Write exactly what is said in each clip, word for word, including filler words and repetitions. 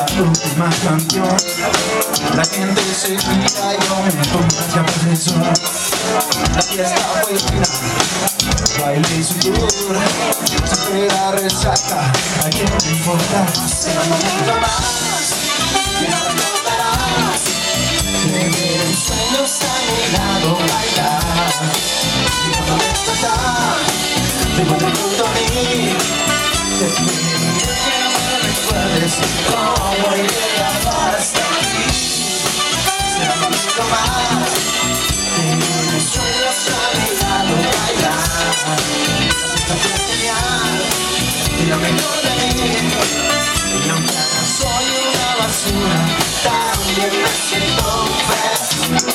la última canción. La gente se gira y yo me pongo hacia profesor. La fiesta fue final, baile y sudor. Siempre la resaca, ¿a quién le importa? Será un momento más que no recordarás. Tener mis sueños a mi lado, bailar. Y cuando despertar, te encuentro junto a mí. Te pido que no me recuerdes cómo llegar hasta aquí. Será un momento más. Tener mis sueños a mi lado, bailar. Esta fiesta es genial y lo mejor de mí. Y aunque ahora soy una basura, también me siento feliz.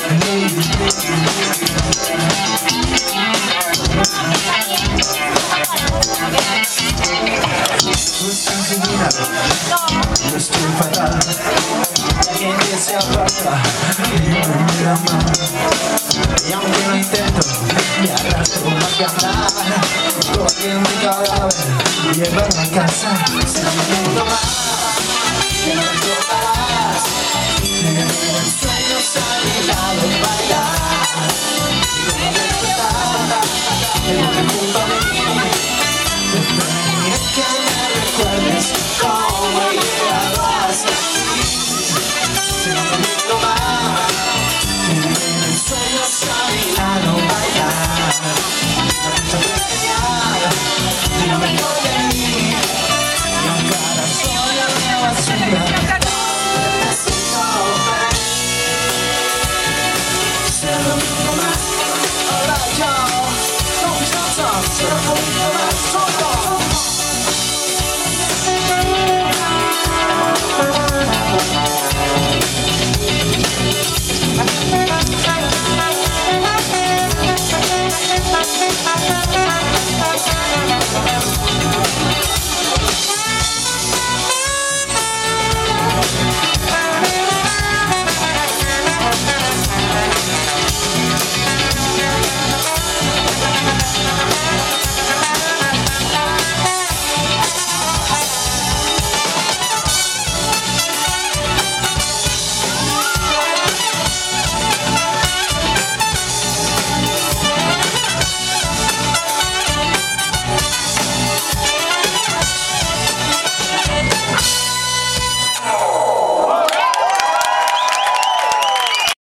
Tú estás divina, yo estoy fatal. Alguien que se aparta y yo me mira mal. Y aunque lo intento, me arrastro más que andar. Cogiendo mi cadáver y llevarlo a casa. Será un mundo más.